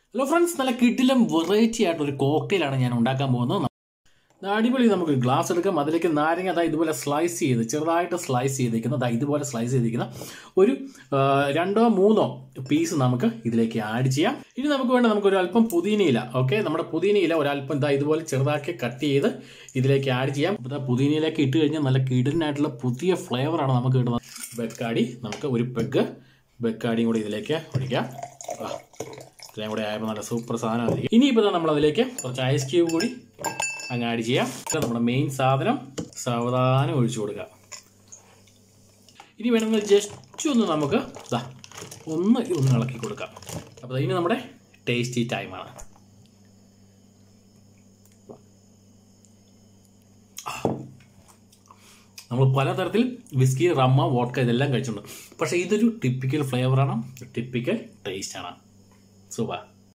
Hello friends, നല്ല കിടിലം variety ആയിട്ടൊരു കോക്ടെയിലാണ് ഞാൻ ഉണ്ടാക്കാൻ പോകുന്നത്. അടിപൊളി. നമുക്ക് ഗ്ലാസ് എടുക്കാം, അതിലേക്ക് നാരങ്ങ ഇതുപോലെ സ്ലൈസ് ചെയ്ത് ചെറുതായിട്ട് സ്ലൈസ് ചെയ്തിരിക്കുന്ന ഇതുപോലെ സ്ലൈസ് ചെയ്തിരിക്കുന്ന ഒരു 2-3 പീസ് നമുക്ക് ഇതിലേക്ക് ആഡ് ചെയ്യാം. ഇനി നമുക്ക് വേണ്ട നമുക്കൊരു അല്പം പുതിനയില. ഓക്കെ, നമ്മുടെ പുതിനയില ഒരല്പം ഇതുപോലെ ചെറുതാക്കി കട്ട് ചെയ്ത് ഇതിലേക്ക് ആഡ് ചെയ്യാം. പുതിനയിലേക്ക് ഇട്ട് കഴിഞ്ഞാൽ നല്ല കിടിലനായിട്ടുള്ള പുതിയ ഫ്ലേവറാണ് നമുക്ക് കിട്ടുന്നത്. ബെക്കാടി, നമുക്ക് ഒരു പെഗ് ബെക്കാടിയും കൂടി ഇതിലേക്ക് ഒഴിക്കാം. ഇത്രയും കൂടെ ആയപ്പോൾ നല്ല സൂപ്പർ സാധനമായിരിക്കും. ഇനിയിപ്പോൾ നമ്മൾ അതിലേക്ക് കുറച്ച് ഐസ് ക്യൂബ് കൂടി അങ്ങ് ആഡ് ചെയ്യാം. നമ്മുടെ മെയിൻ സാധനം സാവധാനം ഒഴിച്ചു കൊടുക്കുക. ഇനി വേണമെങ്കിൽ ജസ്റ്റ് ഒന്ന് നമുക്ക് ഒന്ന് ഇളക്കി കൊടുക്കാം. അപ്പോൾ ഇനി നമ്മുടെ ടേസ്റ്റി ടൈമാണ്. നമ്മൾ പലതരത്തിൽ വിസ്കി, റമ്മ, വോഡ്ക ഇതെല്ലാം കഴിച്ചിട്ടുണ്ട്. പക്ഷേ ഇതൊരു ടിപ്പിക്കൽ ഫ്ലേവറാണ്, ടിപ്പിക്കൽ ടേസ്റ്റാണ്. സൂപ്പർ.